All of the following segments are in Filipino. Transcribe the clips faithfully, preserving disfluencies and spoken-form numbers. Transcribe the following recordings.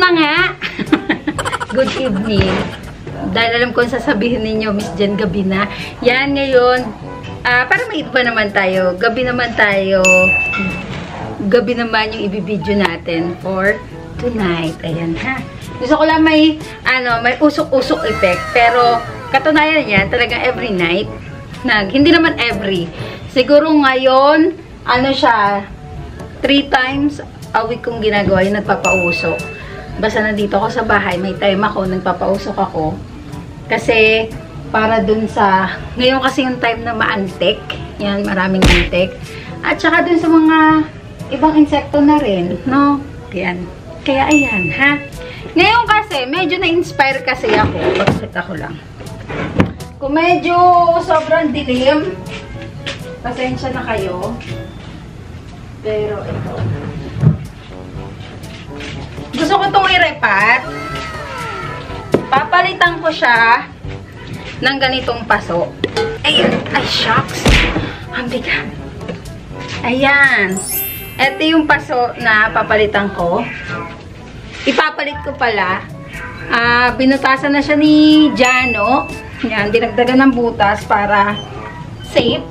nga! Good evening. Dahil alam ko sasabihin ninyo, Miss Jen, gabi na. Yan, ngayon, uh, para may iba naman tayo. Gabi naman tayo. Gabi naman yung ibibideo natin for tonight. Ayan, ha. Gusto ko lang may, ano, may usok-usok effect. Pero, katunayan yan, talagang every night. Nag, hindi naman every. Siguro ngayon, ano siya, three times a week kong ginagawa yung nagpapausok. Basta nandito ako sa bahay, may time ako, nagpapausok ako. Kasi, para dun sa, ngayon kasi yung time na maantik. Yan, maraming antik. At saka dun sa mga ibang insekto na rin, no? Yan. Kaya ayan, ha? Ngayon kasi, medyo na-inspire kasi ako. Bakit ako lang. Kung medyo sobrang dilim, pasensya na kayo. Pero ito. Gusto ko itong i-repat. Papalitan ko siya ng ganitong paso. Ayan. Ay, shucks. Ang bigat. Ayan. Ito yung paso na papalitan ko. Ipapalit ko pala. Uh, binutasan na siya ni Jano. Yan, dinagdagan ng butas para safe.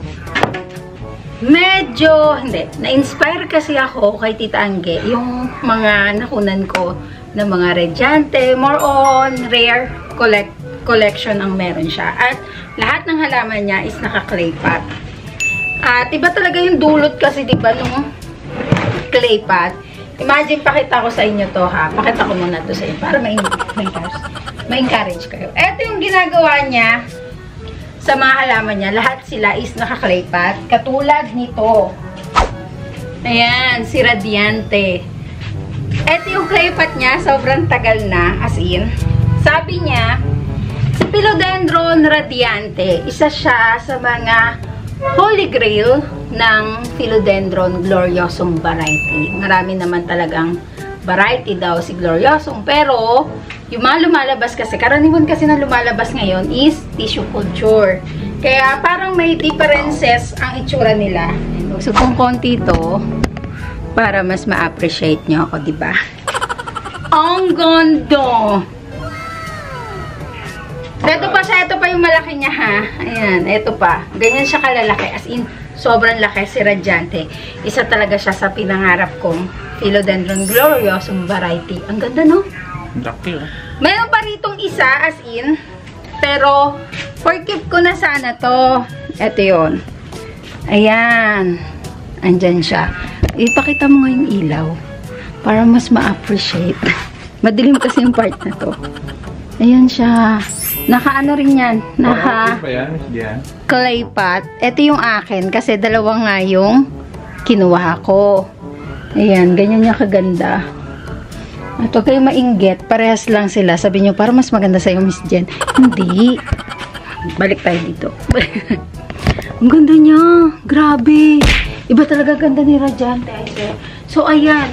Medyo, hindi, na-inspire kasi ako kay Tita Angge, yung mga nakunan ko ng mga Radiante, more on rare collect, collection ang meron siya. At lahat ng halaman niya is naka-clay pot. At iba talaga yung dulot kasi, diba, nung clay pot. Imagine, pakita ko sa inyo to, ha. Pakita ko muna to sa inyo para ma-encourage kayo. Ito yung ginagawa niya sa mga halaman niya. Lahat sila is naka-clay pot. Katulad nito. Ayan, si Radiante. Ito yung clay pot niya. Sobrang tagal na. As in, sabi niya, si Philodendron Radiante, isa siya sa mga Holy Grail ng Philodendron Gloriosum variety. Marami naman talagang variety daw si Gloriosum. Pero, yung mga lumalabas kasi, karaniwan kasi na lumalabas ngayon is tissue culture. Kaya parang may differences ang itsura nila. So, kung konti ito, para mas ma-appreciate nyo ako, diba? Ang ganda! Ito pa siya, ito pa yung malaki niya, ha. Ayan, ito pa. Ganyan siya kalalaki. As in, sobrang laki si Radiante. Isa talaga siya sa pinangarap kong Philodendron Gloriosum variety. Ang ganda, no? Laki, oh. Meron pa ritong isa, as in. Pero, for keep ko na sana to. Ito yun. Ayan. Andyan siya. Ipakita mo nga yung ilaw. Para mas ma-appreciate. Madilim kasi yung part na to. Ayan siya. Naka-ano rin yan. Naka clay pot. Ito yung akin. Kasi dalawa nga yung kinuha ko. Ayan. Ganyan niya kaganda. At huwag kayo mainggit. Parehas lang sila. Sabi nyo, para mas maganda sa'yo, Miss Jen. Hindi. Balik tayo dito. Ang ganda niya. Grabe. Iba talaga ganda ni Radiante. So, ayan.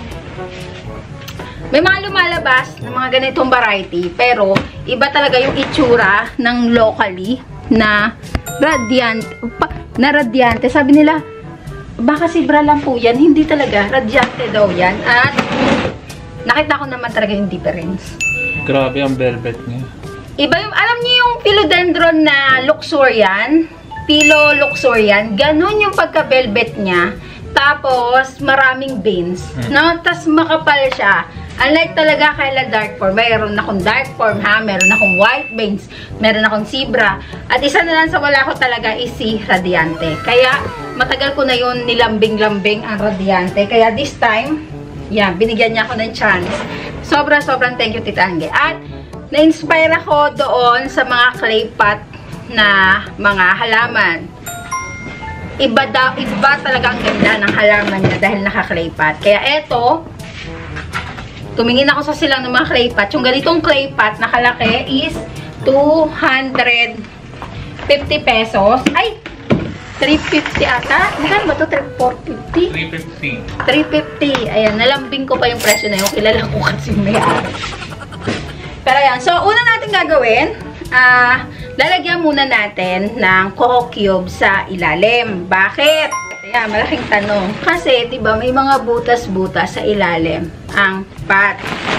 May mga lumalabas ng mga ganitong variety, pero iba talaga yung itsura ng locally na Radiante, na Radiante. Sabi nila, baka Zebra lang po yan. Hindi talaga. Radiante daw yan. At nakita ko naman talaga yung difference. Grabe ang velvet niya. Iba yung, alam niyo yung Philodendron na Luxurian? Philo Luxurian. Ganun yung pagka-velvet niya. Tapos, maraming veins. Hmm. No? Tapos, makapal siya. Unlike talaga kay La Dark Form, mayroon akong dark form, ha? Meron akong white veins, meron akong zebra. At isa na lang sa wala ko talaga is si Radiante. Kaya, matagal ko na yun nilambing-lambing ang Radiante. Kaya this time, yan, binigyan niya ako ng chance. Sobra-sobrang thank you, Tita Angge. At, na-inspire ako doon sa mga clay pot na mga halaman. Iba, daw, iba talaga ang ganda ng halaman niya dahil naka-clay pot. Kaya eto, tumingin ako sa silang ng mga clay pot. Yung ganitong clay pot na kalaki is two hundred fifty pesos. Ay! three fifty ata. Magkano ba ito? four fifty? three fifty. three fifty. Ayan, nalambing ko pa yung presyo na yun. Kilala ko kasi may-ari. Pero ayan. So, una natin gagawin, ah, uh, lalagyan muna natin ng coco cube sa ilalim. Bakit? Ayan, malaking tanong. Kasi, diba, may mga butas-butas sa ilalim ang pot.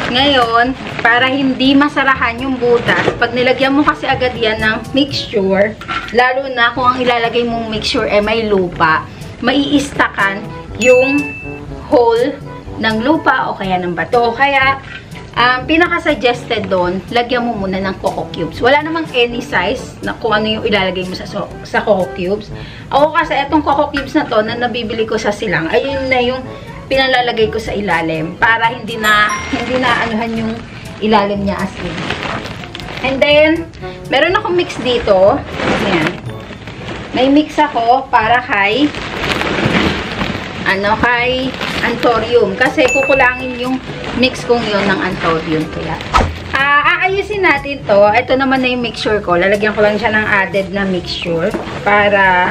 Ngayon, para hindi masarahan yung butas, pag nilagyan mo kasi agad yan ng mixture, lalo na kung ang ilalagay mong mixture ay may lupa, maiistakan yung hole ng lupa o kaya ng bato. Kaya, um, pinaka-suggested doon, lagyan mo muna ng coco cubes. Wala namang any size na kung ano yung ilalagay mo sa, so, sa coco cubes. Ako kasi, itong coco cubes na to, na nabibili ko sa silang, ayun na yung pinalalagay ko sa ilalim para hindi na hindi na anuhan yung ilalim niya as in. And then, meron akong mix dito. Ayan. May mix ako para kay ano, kay anthurium. Kasi kukulangin yung mix kong yun ng anthurium. Kaya, uh, aayusin natin to. Ito naman na yung mixture ko. Lalagyan ko lang siya ng added na mixture para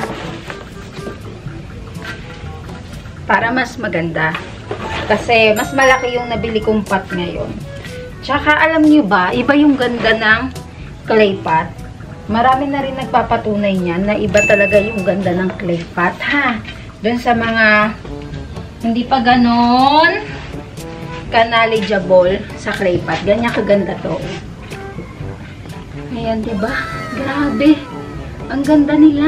para mas maganda. Kasi mas malaki yung nabili kong pot ngayon. Tsaka alam nyo ba, iba yung ganda ng clay pot. Marami na rin nagpapatunay niyan na iba talaga yung ganda ng clay pot, ha? Doon sa mga hindi pa ganon knowledgeable sa clay pot. Ganyan kaganda to. Ayan, diba? Grabe. Ang ganda nila.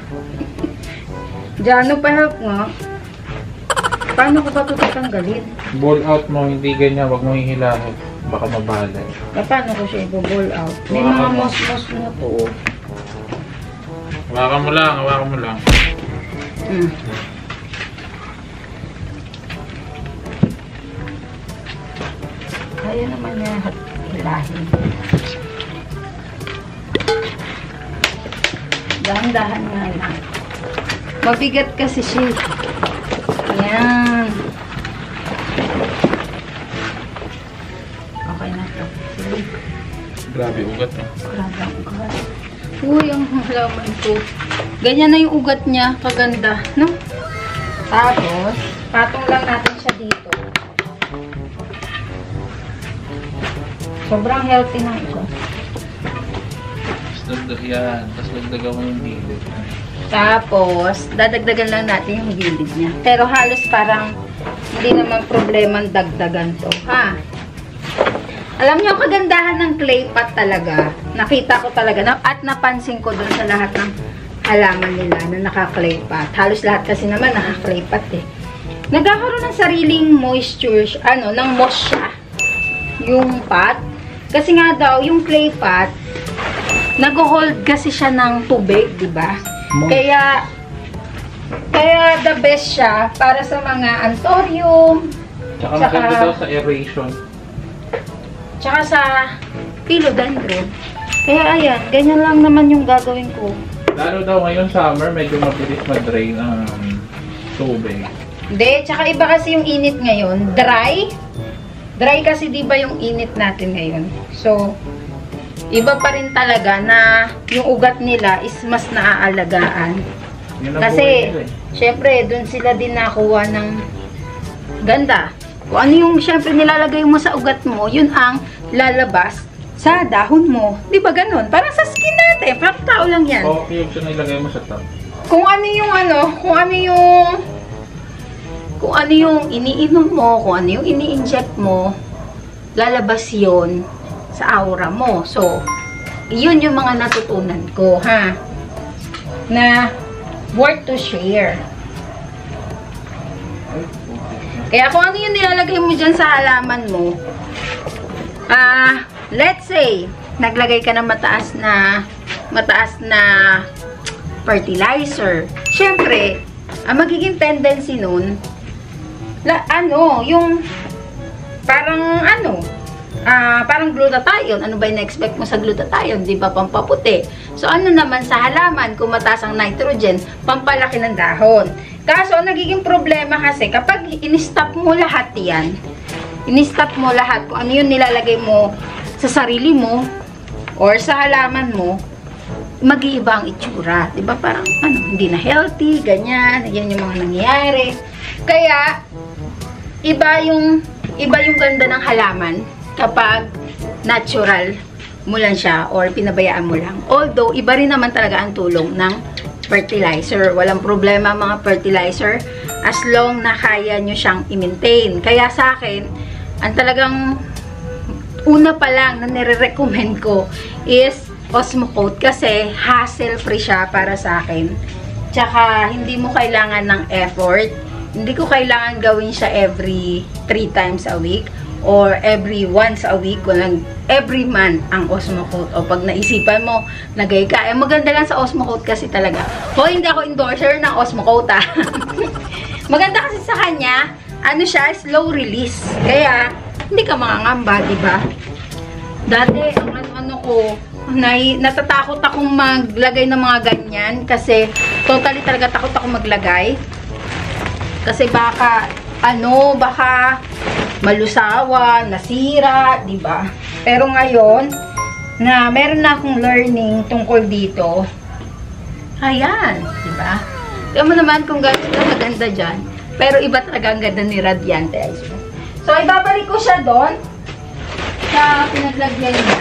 Diyan, pa help nga. Paano ko ba ito tatanggalin? Ball out mo, hindi ganyan. Huwag mo hihilahin. Baka mabalay. Paano ko siya i-ball out? May mga mos-mos na po. Hawakan mo lang, hawakan mo lang. Hmm. Kaya naman niya hilahin. Dahan-dahan nga lang. Mabigat kasi siya. Ayan. Okay na to. Sige. Grabe, ugat mo. Grabe ang ugat. Uy, ang halaman ko. Ganyan na yung ugat niya. Kaganda. No? Tapos, patong lang natin siya dito. Sobrang healthy ng ito. Tapos dagdag yan. Tapos dagdagan mo yung gilid. Tapos, dadagdagan lang natin yung gilid niya. Pero halos parang hindi naman problema ang dagdagan to. Ha? Alam niyo, ang kagandahan ng clay pot talaga, nakita ko talaga, na, at napansin ko dun sa lahat ng halaman nila na naka-clay pot. Halos lahat kasi naman naka-clay pot eh. Nagkakaroon ng sariling moisture, ano, ng moss siya. Yung pot. Kasi nga daw, yung clay pot, nag-hold kasi siya ng tubig, di ba? Kaya, kaya the best siya para sa mga anthurium, Tsaka maganda daw sa aeration. tsaka sa philodendron. Kaya ayan, ganyan lang naman yung gagawin ko. Lalo daw ngayon summer, medyo mabilis ma-drain ang tubig. Hindi, tsaka iba kasi yung init ngayon. Dry. Dry kasi di ba yung init natin ngayon. So, iba pa rin talaga na yung ugat nila is mas naaalagaan. Kasi, syempre, dun sila din nakuha ng ganda. Kung ano yung, syempre, nilalagay mo sa ugat mo, yun ang lalabas sa dahon mo. Di ba ganun? Parang sa skin natin. Parang tao lang yan. Oo, yung siya nilagay mo sa top. Kung ano yung ano, kung ano yung kung ano yung iniinom mo, kung ano yung ini-inject mo, lalabas yun sa aura mo. So, yun yung mga natutunan ko, ha? Na worth to share. Kaya kung ano yung nilalagay mo dyan sa halaman mo, ah, uh, let's say, naglagay ka ng mataas na, mataas na fertilizer. Siyempre, ang magiging tendency nun, la, ano, yung, parang, ano, Uh, parang glutathione. Ano ba yung na-expect mo sa glutathione? Di ba pampaputi? So, ano naman sa halaman, kung mataas ang nitrogen, pampalaki ng dahon. Kaso, ang nagiging problema kasi, kapag in-stop mo lahat yan, in-stop mo lahat, kung ano yung nilalagay mo sa sarili mo, or sa halaman mo, mag-iiba ang itsura. Di ba? Parang, ano, hindi na healthy, ganyan, yan yung mga nangyayari. Kaya, iba yung, iba yung ganda ng halaman, kapag natural mo lang siya or pinabayaan mo lang. Although, iba rin naman talaga ang tulong ng fertilizer. Walang problema mga fertilizer as long na kaya nyo siyang i-maintain. Kaya sa akin, ang talagang una pa lang na nire-recommend ko is Osmocote kasi hassle-free siya para sa akin. Tsaka, hindi mo kailangan ng effort. Hindi ko kailangan gawin siya every three times a week or every once a week. Walang every month ang Osmocote. O pag naisipan mo, nagay ka. Eh, maganda lang sa Osmocote kasi talaga. O, hindi ako endorser ng Osmocote, ah. Maganda kasi sa kanya, ano siya, slow release. Kaya, hindi ka mangangamba, diba? Dati, ang ano-ano ko, Nay, natatakot akong maglagay ng mga ganyan kasi totally talaga takot ako maglagay. Kasi baka, ano, baka malusawa, nasira, di ba? Pero ngayon, na meron na akong learning tungkol dito, ayan, di ba? Tignan mo naman kung gano'n sila maganda dyan. Pero iba talaga ang ganda ni Radiante Ice Cream. So, ibabalik ko siya doon sa pinaglagyan niya.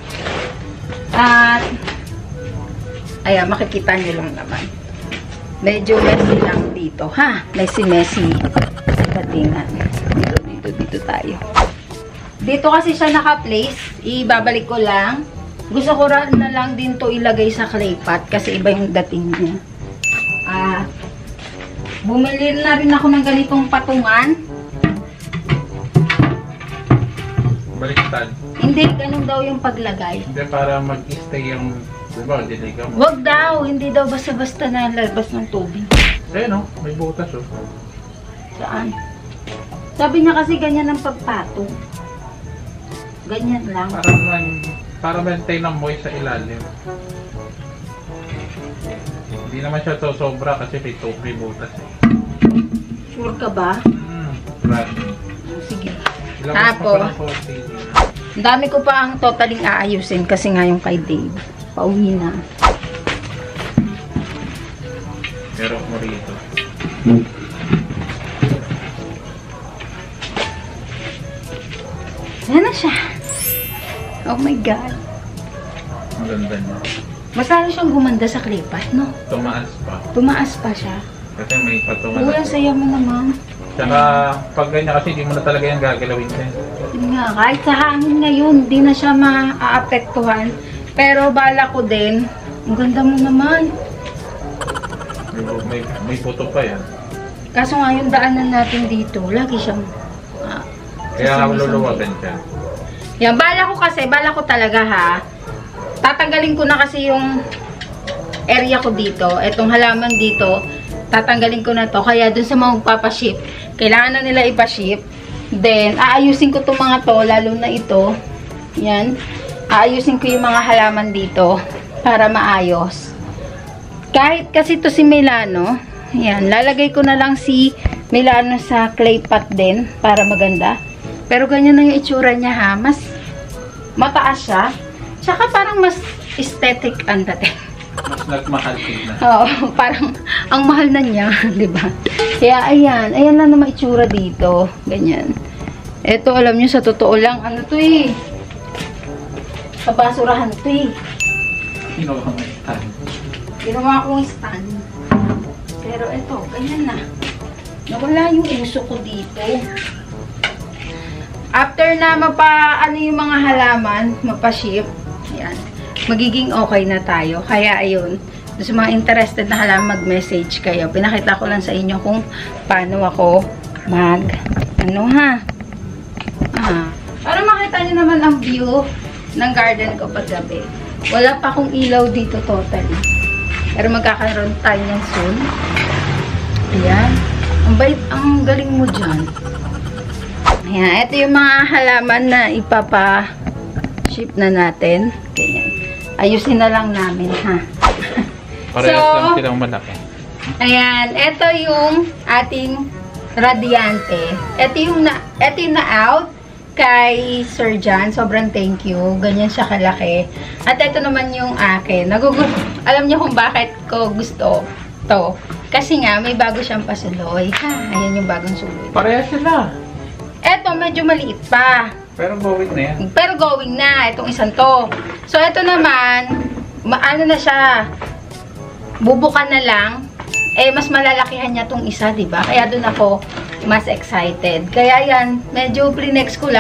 At, ayan, makikita nyo lang naman. Medyo messy lang dito, ha? Messy-messy. Patingan. Dito, dito, dito tayo. Dito kasi siya naka-place. Ibabalik ko lang. Gusto ko na lang din to ilagay sa clay pot kasi iba yung dating niya. At, bumili na rin ako ng ganitong patungan. Baliktad. Hindi, ganun daw yung paglagay. Hindi, para mag-stay yung, diba, diligaw mo. Wag daw, hindi daw basta-basta na lalabas ng tubig. Eh, no? May butas, oh. Saan? Sabi niya kasi ganyan ang pagpatong. Ganyan lang. Para man, para maintain ang moist sa ilalim. Hindi naman siya to sobra kasi may tubig, butas, eh. Sure ka ba? Hmm, brand. Sige. Ilabas mo Tapos, pa ng konti. ang dami ko pa ang totaling aayusin kasi nga yung kay Dave. Pauwi na. Pero mo rito. Yan na siya. Oh my God. Maganda niya. Mas lalo siyang gumanda sa klipat, no? Tumaas pa. Tumaas pa siya. Kasi may patungan Uy, na ang to. saya mo naman. Tsaka, pag ganyan kasi, hindi mo na talaga yan gagalawin din. Yun nga, kahit sa hangin ngayon, hindi na siya maaapektuhan. Pero bala ko din, ang ganda mo naman. May, may, may puto pa yan. Kaso nga yung daanan natin dito, lagi siyang... Ah, Kaya sisimi-simi. luluwagan siya. Yan, bala ko kasi, bala ko talaga ha. Tatanggalin ko na kasi yung area ko dito. Etong halaman dito, tatanggalin ko na to. Kaya dun sa mga magpapaship, kailangan na nila ipaship. Then, aayusin ko itong mga to, lalo na ito. Yan. Aayusin ko yung mga halaman dito para maayos. Kahit kasi to si Milano, yan, lalagay ko na lang si Milano sa clay pot din para maganda. Pero ganyan na yung itsura niya ha. Mas mataas siya. Tsaka parang mas aesthetic ang dating. Mas nagmahal na. Oo, parang ang mahal na niya, di ba? Kaya ayan, ayan lang naman itsura dito. Ganyan. Ito, alam niyo sa totoo lang, ano to eh. Sa basurahan to eh. Kinuha mo yung stand. Ginawa kong stand. Pero ito, ganyan na. Nawala yung uso ko dito. After na mapa, ano yung mga halaman, mapa-ship, ayan, magiging okay na tayo. Kaya ayun, sa mga interested na halaman, mag-message kayo. Pinakita ko lang sa inyo kung paano ako mag, ano ha, ah, para makita nyo naman ang view ng garden ko paggabi. Wala pa akong ilaw dito totally. Pero magkakaroon tayo ng soon. Ayan. Ang bait, ang galing mo dyan. Ayan. Ito yung mga halaman na ipapa-ship na natin. Ganyan. Ayusin na lang namin, ha? Parehas So, lang silang malaki. Ayan. Ito yung ating Radiante. Ito yung na, ito yung na-out kay Sir John. Sobrang thank you. Ganyan siya kalaki. At ito naman yung akin. Nagugulo. Alam niyo kung bakit ko gusto to. Kasi nga, may bago siyang pasuloy. Ha? Ayan yung bagong suloy. Parehas sila. Eto, medyo maliit pa. Pero going na yan. Pero going na. Itong isang to. So, ito naman, maano na siya. Bubukan na lang. Eh, mas malalakihan niya tong isa, diba? Kaya doon ako mas excited. Kaya yan, medyo plinex ko lang.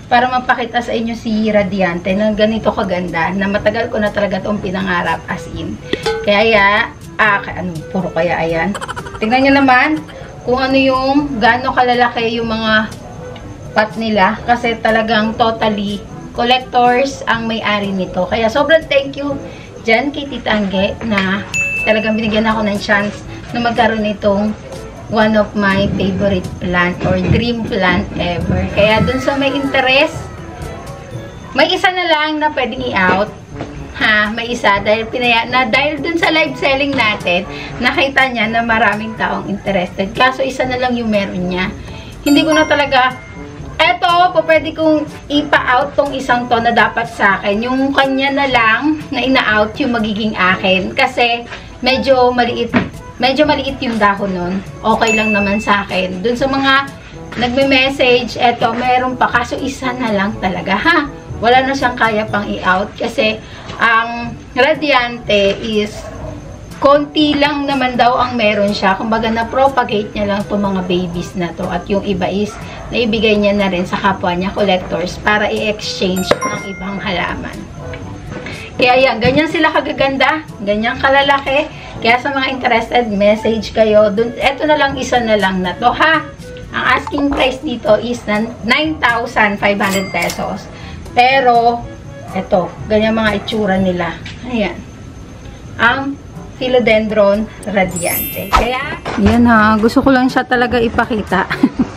para mapakita sa inyo si Radiante na ganito kaganda, na matagal ko na talaga itong pinangarap, as in. Kaya, ah, ano, puro kaya ayan. Tingnan nyo naman kung ano yung, gaano kalalaki yung mga pot nila. Kasi talagang totally collectors ang may-ari nito. Kaya sobrang thank you dyan kay Tita Angge na talagang binigyan ako ng chance na magkaroon nitong one of my favorite plant or dream plant ever. Kaya dun sa may interest, may isa na lang na pwedeng i-out. Ha, may isa dahil pinaya na dahil dun sa live selling natin, nakita niya na maraming taong interested. Kaso isa na lang yung meron niya. Hindi ko na talaga eto, po pwede kong ipa-out tong isang to na dapat sa akin. Yung kanya na lang na ina-out yung magiging akin kasi medyo maliit Medyo maliit yung dahon nun. Okay lang naman sa akin. Dun sa mga nagme-message, eto, meron pa. Kaso isa na lang talaga, ha? Wala na siyang kaya pang i-out. Kasi, ang Radiante is, konti lang naman daw ang meron siya. Kumbaga, na-propagate niya lang itong mga babies na to. At yung iba is, naibigay niya na rin sa kapwa niya, collectors, para i-exchange ng ibang halaman. Kaya yan, ganyan sila kagaganda. Ganyan kalalaki. Kaya sa mga interested, message kayo. Dun, eto na lang, isa na lang na to, ha? Ang asking price dito is nine thousand five hundred pesos. Pero, eto, ganyan mga itsura nila. Ayan. Ang Philodendron Radiante. Kaya, yan ha. Gusto ko lang siya talaga ipakita.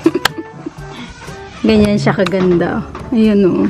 Ganyan siya kaganda. Ayan o.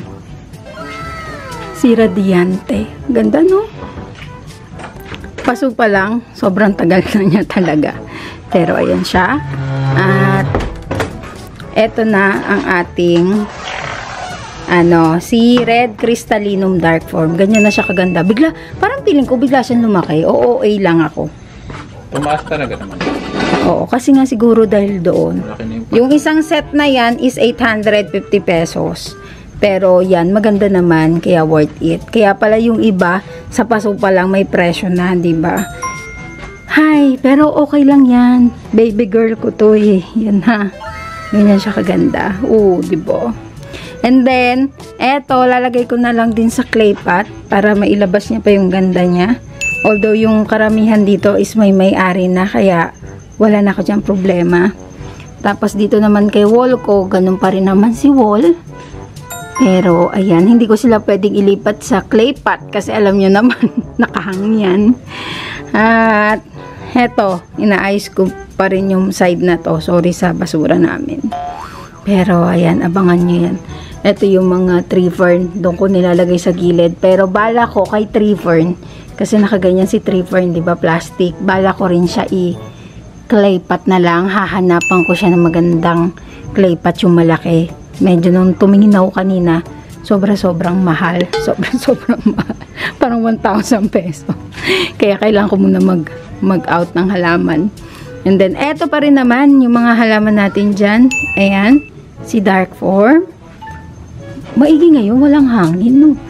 Si Radiante. Ganda, no? Paso pa lang, sobrang tagal na niya talaga. Pero ayan siya. At eto na ang ating ano, si Red Crystallinum Dark Form. Ganyan na siya kaganda. Bigla, parang feeling ko bigla siyang lumaki. O O A lang ako. Tumaas talaga naman. Oo, kasi nga siguro dahil doon. Yung isang set na yan is eight hundred fifty pesos. Pero yan, maganda naman, kaya worth it. Kaya pala yung iba, sa paso pa lang may presyo na, di ba? Hi, pero okay lang yan. Baby girl ko to eh. Yan ha. Ganyan siya kaganda. Oo, di ba? And then, eto, lalagay ko na lang din sa clay pot para mailabas niya pa yung ganda niya. Although yung karamihan dito is may may-ari na, kaya wala na ako dyan problema. Tapos dito naman kay wall ko, ganun pa rin naman si wall. Pero, ayan, hindi ko sila pwedeng ilipat sa clay pot kasi alam nyo naman, nakahang yan. At, eto, inaayos ko pa rin yung side na to. Sorry sa basura namin. Pero, ayan, abangan nyo yan. Ito yung mga tree fern. Doon ko nilalagay sa gilid. Pero, bala ko kay tree fern. Kasi nakaganyan si tree fern, di ba? Plastic. Bala ko rin siya i-clay pot na lang. Hahanapan ko siya ng magandang clay pot yung malaki. Medyo nung tumingin ako kanina, sobra-sobrang mahal. Sobra-sobrang mahal. Parang one thousand peso. Kaya kailangan ko muna mag, mag-out ng halaman. And then, eto pa rin naman, yung mga halaman natin dyan. Ayan, si Dark Form. Maigi ngayon, walang hangin, no?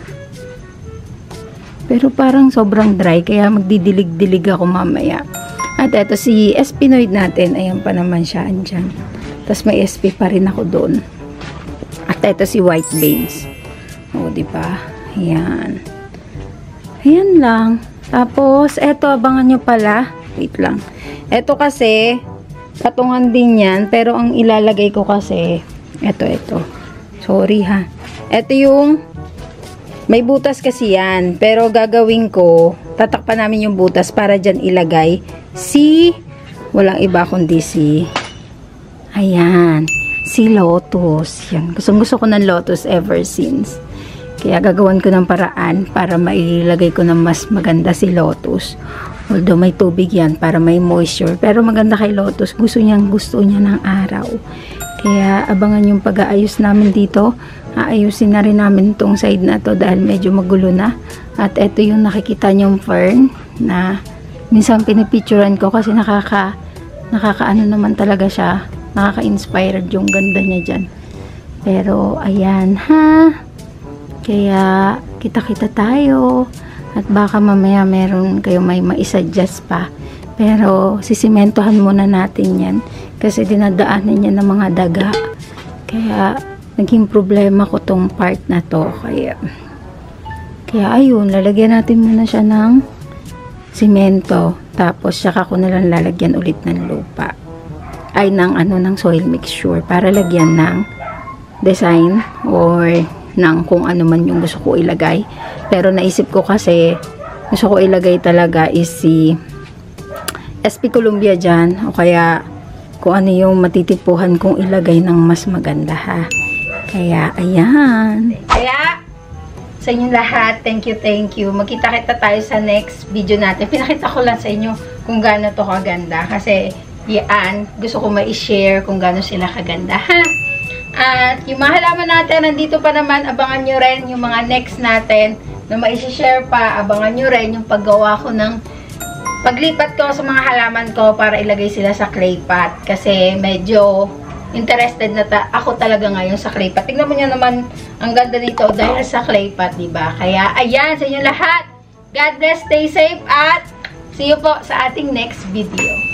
Pero parang sobrang dry, kaya magdidilig-dilig ako mamaya. At eto, si Espinoid natin. Ayan pa naman siya, andyan. Tapos may S P pa rin ako doon. At ito si White Beans. O, diba? Ayan. Ayan lang. Tapos, eto, abangan nyo pala. Wait lang. Eto kasi, patungan din yan. Pero, ang ilalagay ko kasi, eto, eto. Sorry ha. Eto yung, may butas kasi yan. Pero, gagawin ko, tatakpan namin yung butas para dyan ilagay si, walang iba kundi si, ayan. Si Lotus. Yan. Gusto, gusto ko ng Lotus ever since. Kaya gagawan ko ng paraan para mailagay ko ng mas maganda si Lotus. Although may tubig yan para may moisture. Pero maganda kay Lotus. Gusto niyang gusto niya ng araw. Kaya abangan yung pag-aayos namin dito. Aayusin na rin namin tong side na to dahil medyo magulo na. At ito yung nakikita niyong fern na minsan pinipicturean ko kasi nakaka nakakaano naman talaga siya. Nakaka-inspired yung ganda niya dyan. Pero, ayan ha. Kaya, kita-kita tayo. At baka mamaya meron kayo may maisuggest pa. Pero, sisimentohan muna natin yan. Kasi dinadaanan niya ng mga daga. Kaya, naging problema ko tong part na to. Kaya, kaya ayun, lalagyan natin muna siya ng simento. Tapos, saka ko na lang lalagyan ulit ng lupa. Ay, ng ano, ng soil mixture. Para lagyan ng design or ng kung ano man yung gusto ko ilagay. Pero naisip ko kasi, gusto ko ilagay talaga is si S P Columbia dyan. O kaya, kung ano yung matitipuhan kong ilagay ng mas maganda ha. Kaya, ayan. Kaya, sa inyong lahat, thank you, thank you. Magkita-kita tayo sa next video natin. Pinakita ko lang sa inyo kung gaano to kaganda. Kasi, yan, gusto ko ma-share kung gaano sila kaganda, ha? At, yung mga halaman natin, nandito pa naman, abangan nyo rin yung mga next natin na ma-share pa. Abangan nyo rin yung paggawa ko ng paglipat ko sa mga halaman ko para ilagay sila sa clay pot. Kasi, medyo interested na ta ako talaga ngayon sa clay pot. Tingnan mo nyo naman, ang ganda nito dahil sa clay pot, diba? Kaya, ayan, sa inyo lahat. God bless, stay safe, at see you po sa ating next video.